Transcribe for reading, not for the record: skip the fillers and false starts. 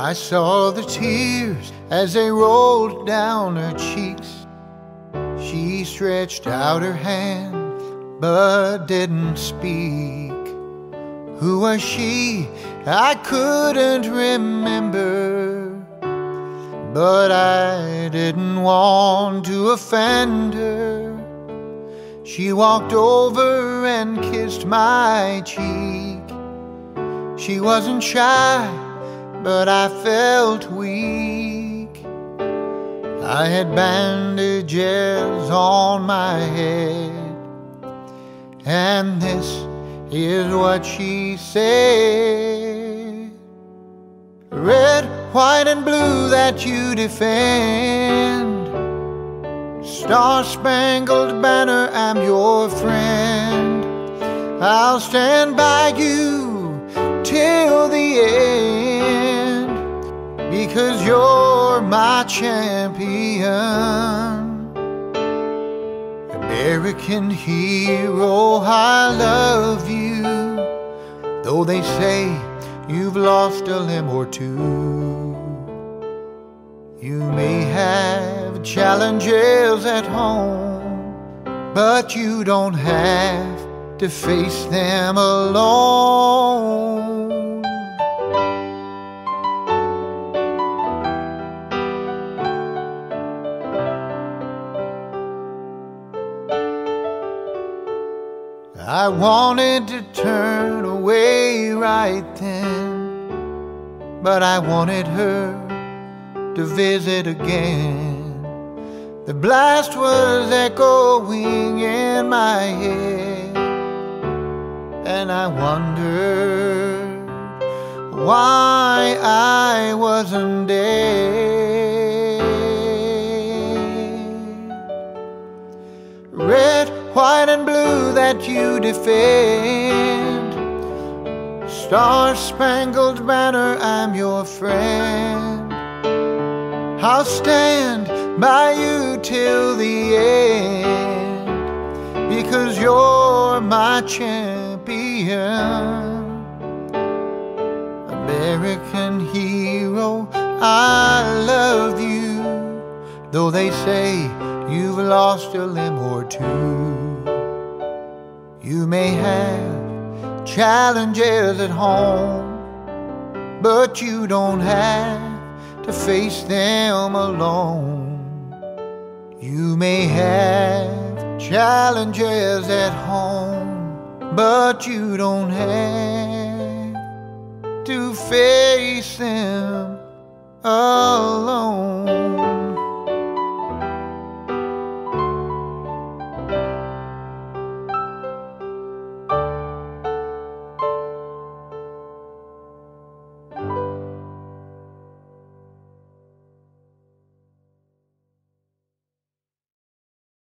I saw the tears as they rolled down her cheeks. She stretched out her hand but didn't speak. Who was she? I couldn't remember, but I didn't want to offend her. She walked over and kissed my cheek. She wasn't shy, but I felt weak. I had bandages on my head, and this is what she said. Red, white, and blue that you defend, Star-Spangled Banner, I'm your friend. I'll stand by you till the end, because you're my champion. American hero, I love you, though they say you've lost a limb or two. You may have challenges at home, but you don't have to face them alone. I wanted to turn away right then, but I wanted her to visit again. The blast was echoing in my head, and I wondered why I wasn't dead. Red, white, and blue that you defend, Star-Spangled Banner, I'm your friend. I'll stand by you till the end, because you're my champion. American hero, I love you, though they say you've lost a limb or two. You may have challenges at home, but you don't have to face them alone. You may have challenges at home, but you don't have to face them alone.